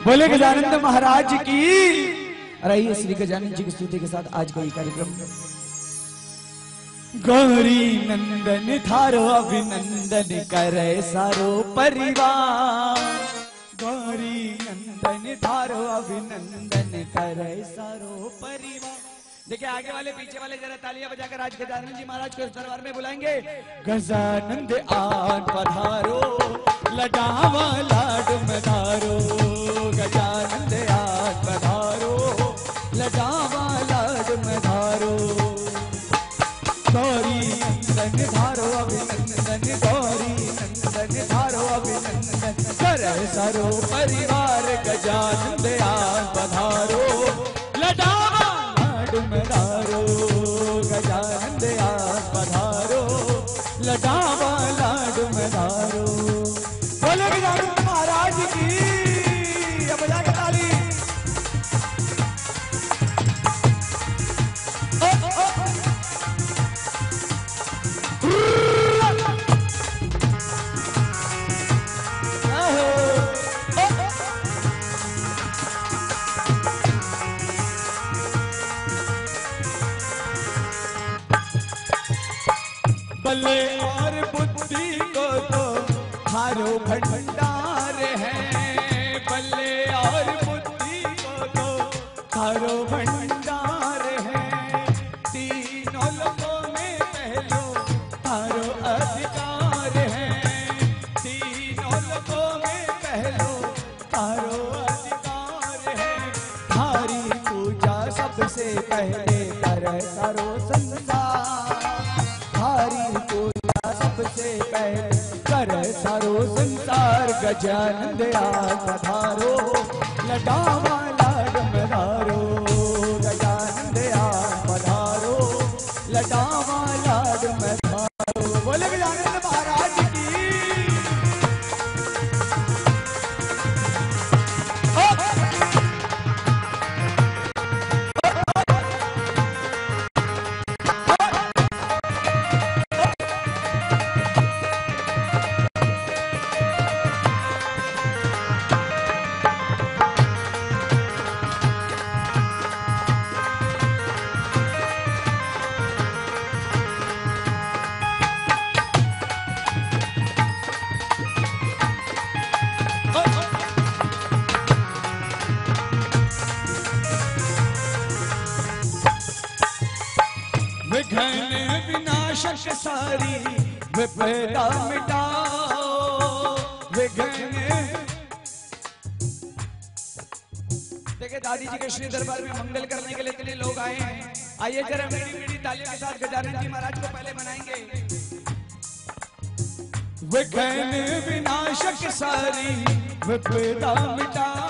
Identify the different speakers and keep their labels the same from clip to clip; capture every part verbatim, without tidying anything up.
Speaker 1: बोले गजानंद महाराज की। रहिए श्री गजानन जी की स्तुति के साथ आज का ये कार्यक्रम। गौरी नंदन थारो अभिनंदन करे सारो परिवार। गौरी नंदन थारो अभिनंदन करे सारो परिवार। देखिए आगे वाले पीछे वाले जरा तालियां बजाकर आज गजानन जी महाराज को इस दरबार में बुलाएंगे। गजानंद आन पधारो लडावा लाड मधारो। गजानंद आन पधारो लडावा लाड मधारो। गौरी नंदन धारो अभिनंदन। गौरी नंदन धारो अभिनंदन करे सारो परिवार। गजानंद आन पधारो लडावा मधारो। गजानंद आन पधारो लडावा लाड मधारो। बोले गजानंद महाराज की। अब बजा के ताली। ओ, ओ, ओ। बले और बुद्धि को तो थारो भंडार है। बले और बुद्धि को तो थारो भंडार है। तीनों लोगों में पहलो थारो अधिकार है। तीनों लोगों में पहलो थारो अधिकार है। थारी पूजा सबसे पहले करे सारो संसार। थारी पूजा सबसे पहले करे सारो संसार। गजानंद आन पधारो लडावा लाड मधारो। गजानंद आन पधारो लडावा लाड मधारो। बोले गजानंद महाराज की। विघ्न विनाशक सारी विपदा मिटाओ। विघ्न। देखिए दादी जी के श्री दरबार में मंगल करने के लिए इतने लोग आए हैं। आइए जरा मीठी मीठी तालियों के साथ गजानन जी महाराज को पहले मनाएंगे। विघ्न विनाशक सारी विपदा मिटाओ।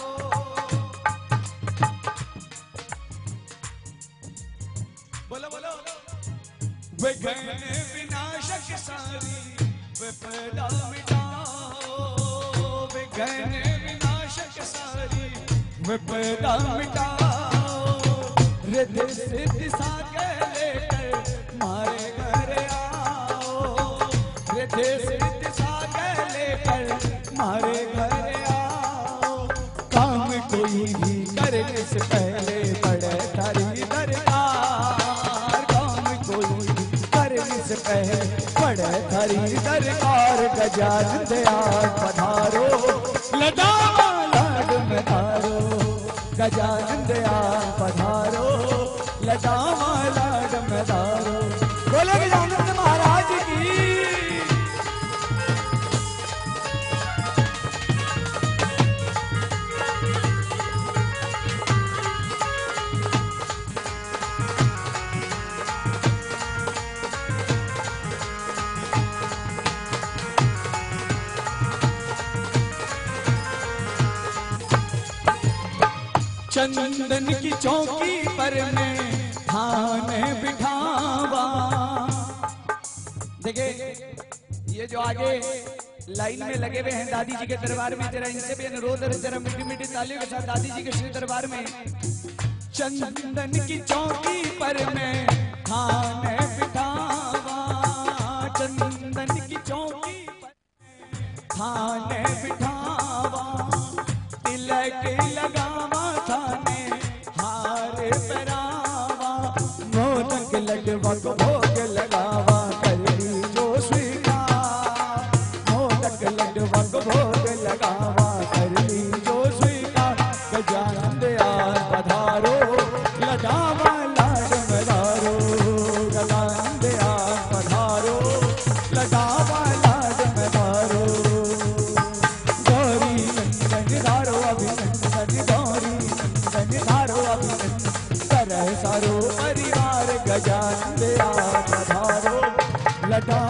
Speaker 1: बोलो बोलो। विघ्न विनाशक सारी विपदा मिटाओ। विघ्न विनाशक सारी विपदा मिटाओ। रिद्धि सिद्धि सागर लेकर मारे घर आओ। रिद्धि सिद्धि सागर लेकर मारे घर आओ। काम कोई भी करने से पहले बड़े तारी दरबार। काम कोई भी करने से पहले बड़े तारी दरबार। गजानंद आन पधारो लडावा लाड मधारो। गजानंद आन पधारो लडावा लाड मधारो। बोले गजानंद महाराज की। चंदन की चौकी पर मैं थाने बिठावा। देखिए ये जो आगे लाइन में लगे हुए हैं दादी जी के दरबार में, जरा इनसे भी अनुरोध है जरा मीठी मीठी तालियों के साथ दादी जी के श्री दरबार में। चंदन की चौकी पर मैं थाने बिठावा। चंदन की चौकी पर थाने बिठावा। तिलक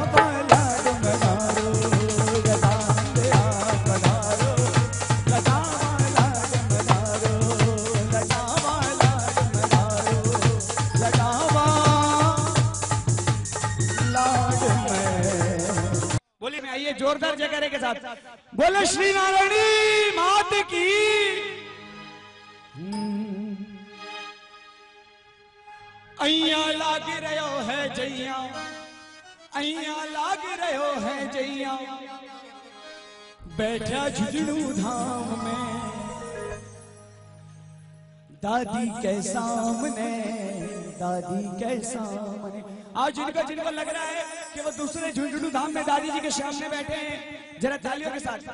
Speaker 1: बालाड मनारो लताम दे आप पधारो लताम बालाड मनारो लताम बालाड मनारो लताम लाड में। बोलिए मैं आइए जोरदार जयकारे के साथ बोले श्री नारायणी मात की। अइया लाग रहो है जइया अइया लाग रहो है जइया बैठा झुझड़ू धाम में दादी के सामने दादी के सामने। आज जिनका जिनको लग रहा है कि वो दूसरे झुंझुनू धाम में दादी जी के सामने बैठे हैं जरा तालियों के साथ।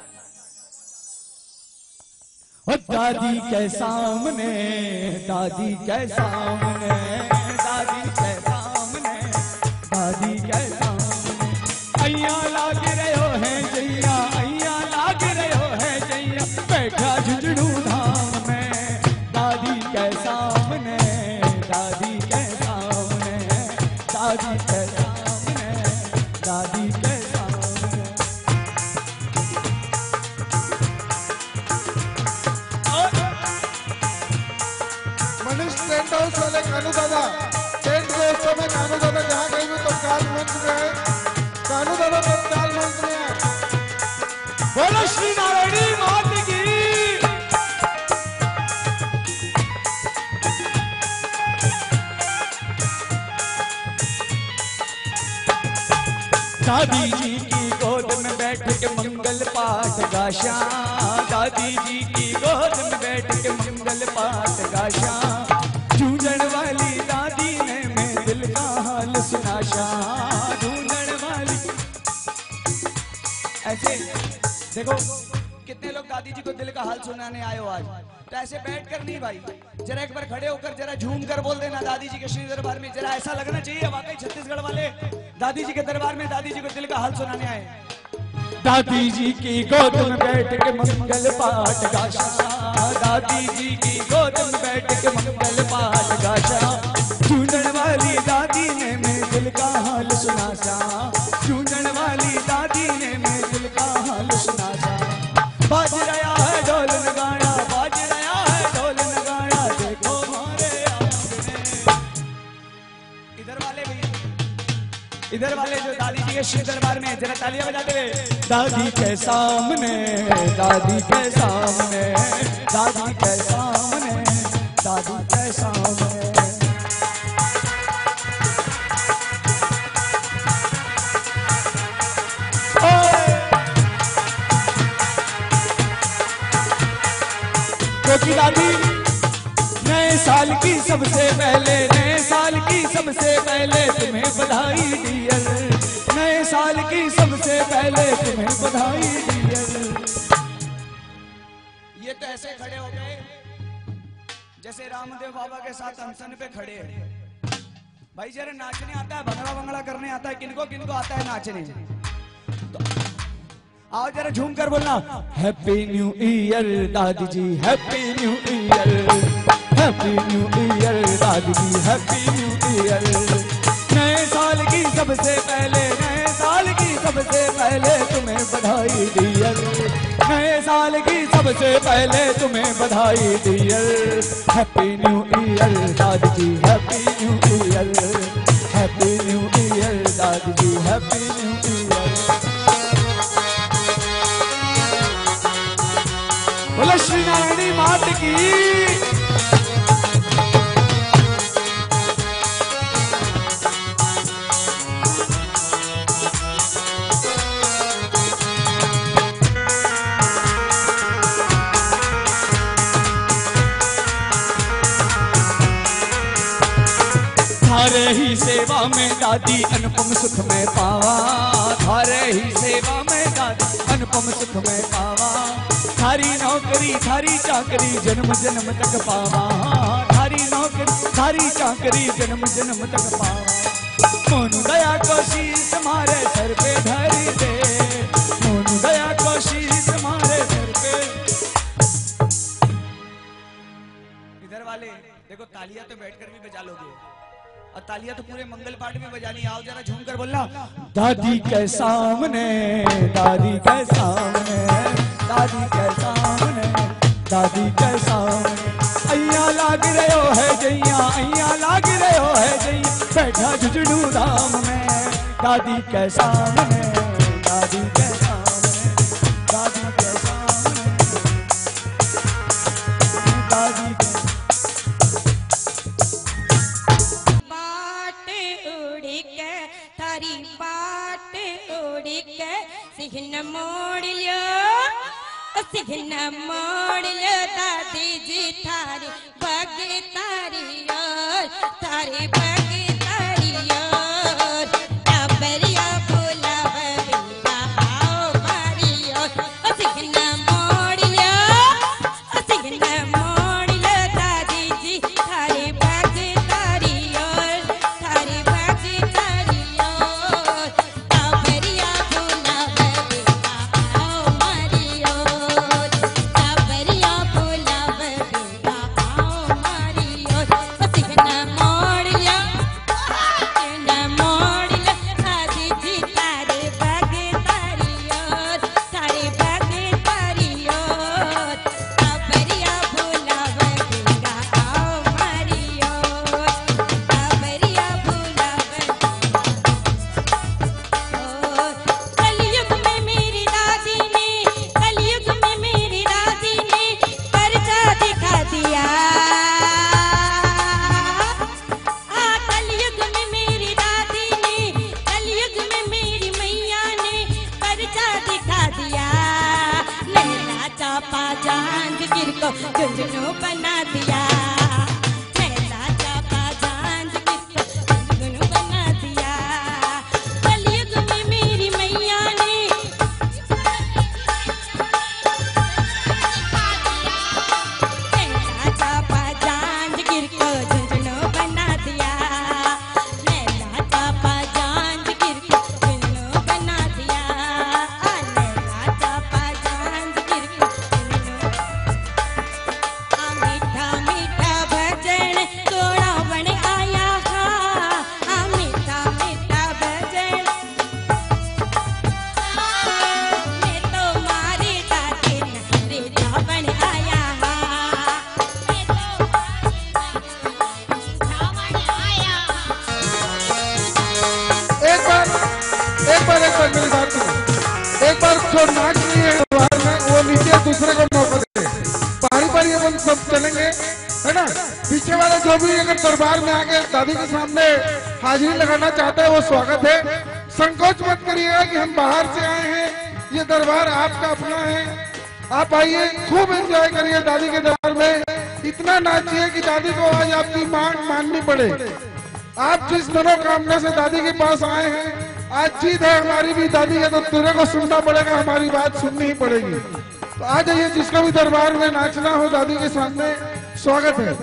Speaker 1: और दादी के सामने दादी के सामने दादी के सामने दादी के सामने अइया लाग रहो है जइया अइया लाग रहो है जइया बैठा झुंझुनू धाम में दादी के सामने दादी के सामने दादी के सामने दादी के सामने।
Speaker 2: मनीष टेंट हाउस वाले कानू दादा टेंट के उस समय कानू दादा जहाँ गई हूँ तो काल मंच में है कानू दादा तो काल मंच में है।
Speaker 1: बोलो श्री नारायणी मात की। दादी जी की गोद में बैठ के मंगल पाठ गाशा दादी जी की गोद में बैठ के मंगल पाठ गाशा झूझण वाली दादी ने मैं दिल का हाल सुनाशा झूझण वाली। ऐसे देखो कितने लोग दादी जी को दिल का हाल सुनाने आए हो आज। तो ऐसे बैठ कर नहीं भाई जरा एक बार खड़े होकर जरा झूम कर बोल देना दादी जी के श्री दरबार में। जरा ऐसा लगना चाहिए वाकई छत्तीसगढ़ वाले दादी जी के दरबार में दादी जी को दिल का हाल सुनाने आए। दादी जी की गोद में बैठ के मंगल पाठ गाशा दादी जी की गोद में बैठ के मंगल पाठ गाशा झूझण वाली दादी ने मैं दिल का हाल सुनाशा झूझण वाली दादी ने मैं दिल का हाल सुनाशा। बाज रहा है ढोल नगाड़ा बाज रहा है ढोल नगाड़ा देखो हमारे आंगने। इधर वाले भी इधर वाले जो दादी जी के श्री दरबार में जरा तालियां बजाते हुए दादी के सामने दादी के सामने दादी के सामने दादी के सामने। क्योंकि दादी नए साल की सबसे पहले नए साल की सबसे पहले तुम्हें बधाई डियर नए साल की सबसे पहले तुम्हें बधाई डियर। ये तो ऐसे खड़े हो गए जैसे रामदेव बाबा के साथ अनशन पे खड़े हैं। भाई जरा नाचने आता है भंगड़ा भंगड़ा करने आता है किनको किनको आता है नाचने तो आओ जरा झूम कर बोलना हैप्पी न्यू ईयर दादी जी happy new year happy new year दादी जी हैप्पी न्यू ईयर। नए साल की सबसे पहले नए साल की सबसे पहले तुम्हें बधाई डियर नए साल की सबसे पहले तुम्हें बधाई डियर। हैप्पी न्यू ईयर दादी जी happy new year happy new year दादी जी हैप्पी न्यू ईयर। बोलो श्री नारायणी मात की। थारे ही सेवा में दादी अनुपम सुख में पावा थारे ही सेवा में दादी अनुपम सुख में पावा। थारी नौकरी थारी चाकरी जन्म जन्म तक पावा थारी नौकरी थारी चाकरी जन्म जन्म तक पावा। मोनू दया को शीश मारे सर पे धर दे मोनू दया को शीश मारे सर पे। इधर वाले देखो तालियां तो बैठकर भी बजा लोगे और तालियां तो पूरे मंगल पाठ में बजानी। आओ जरा झूम कर बोलना। दादी के सामने, दादी के सामने, दादी के सामने, दादी के सामने अय्या लाग रहे हो है जैया, अय्या लाग रहे हो है जैया, बैठा झुझड़ू धाम में। दादी के सामने, दादी के सामने, दादी के सामने, दादी के
Speaker 3: तारी बाट उड़ के सिहन मोड़ लियो, सिहन मोड़ लियो दादी जी थारी बगे तारी ओर, तारी बगे तारी ओर। टबरिया बुलावे बिना आओ मारी ओर, सिहन मोड़ लियो, सिहन मोड़ लियो दादी जी थारी बगे तारी ओर, थारी बगे तारी ओर। टबरिया बुलावे बिना आओ मारी ओर, टबरिया बुलावे बिना आओ मारी ओर। सिहन मोड़ लियो, सिहन मोड़ लियो दादी जी थारी बगे तारी ओर, थारी बगे तारी ओर। टबरिया बुलावे बिना आओ मारी ओर, टबरिया बुलावे ओर। कलयुग में मेरी दादी ने, कलयुग में मेरी दादी ने पर्चा दिखा दिया। आ कलयुग में मेरी दादी ने, कलयुग में मेरी मैया ने पर्चा दिखा दिया। लैला चापा जांजगीर को झुंझुनू बना दिया, लैला चापा जांजगीर को झुंझुनू बना दिया। कलयुग में मेरी मैया ने लैला चापा जांजगीर को झुंझुनू बना दिया, लैला चापा जांजगीर को झुंझुनू बना दिया। आ लैला चापा जांजगीर को झुंझुनू। आ मीठा मीठा भजन तोड़ा बन आया हा, आ मीठा मीठा भजन मैं तो मारी दादी नखरे जा बन आया हा, मैं तो जा बन आया।
Speaker 2: एक बार एक बार एक बार मेरी बात सुनो। एक बार जो नाच रही है बाहर में वो नीचे दूसरे को मौका दे, पारी पारी अपन सब चलेंगे, है ना। पीछे वाले जो भी अगर दरबार में आके दादी के सामने हाजिरी लगाना चाहते हैं वो स्वागत है। संकोच मत करिएगा कि हम बाहर से आए हैं, ये दरबार आपका अपना है। आप आइए, खूब एंजॉय करिए दादी के दरबार में। इतना नाचिए कि दादी को आज आपकी मांग माननी पड़े। आप जिस मनोकामना से दादी के पास आए हैं, आज जीत है हमारी भी दादी है, तो तेरे को सुनना पड़ेगा, हमारी बात सुननी ही पड़ेगी। तो आ जाइए, जिसको भी दरबार में नाचना हो दादी के सामने, स्वागत है।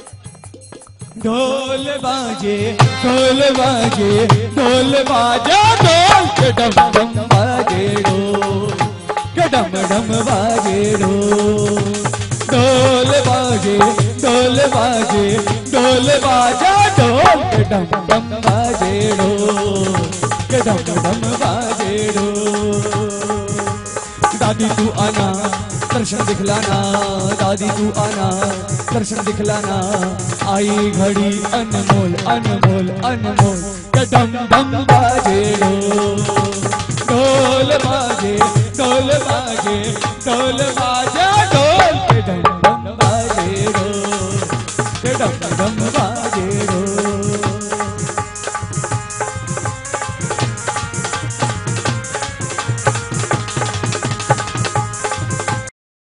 Speaker 1: ढोल बाजे, ढोल बाजे, ढोल बाजा, ढोल के डम डम बाजे ढोल, के डम डम बाजे ढोल। ढोल बाजे, ढोल बाजे, ढोल बाजा, ढोल के डम डम बाजे ढोल, के डम डम बाजे ढोल। दादी तू आना दर्शन दिखलाना, दादी तू आना दर्शन दिखलाना, आई घड़ी अनमोल अनमोल अनमोल, के डम डम बाजे ढोल। ढोल बाजे, ढोल बाजे, ढोल बाजा ढोल, के डम डम बाजे ढोल, के डम डम